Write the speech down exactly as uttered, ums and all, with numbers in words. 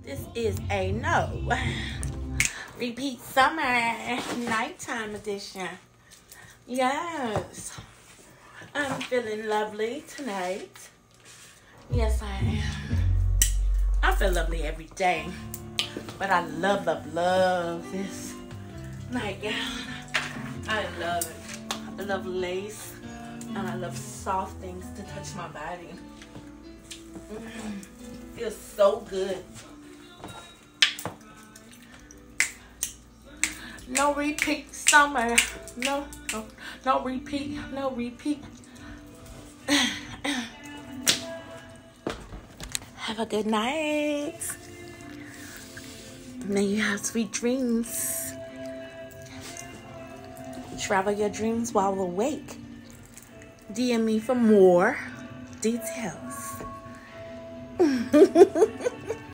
This is a no repeat summer nighttime edition. Yes, I'm feeling lovely tonight. Yes, I am. I feel lovely every day, but I love, love, love this nightgown. I love it. I love lace, and I love soft things to touch my body. Mm, feels so good. No repeat summer. No, no, no repeat. No repeat. Have a good night. May you have sweet dreams. Travel your dreams while awake. D M me for more details.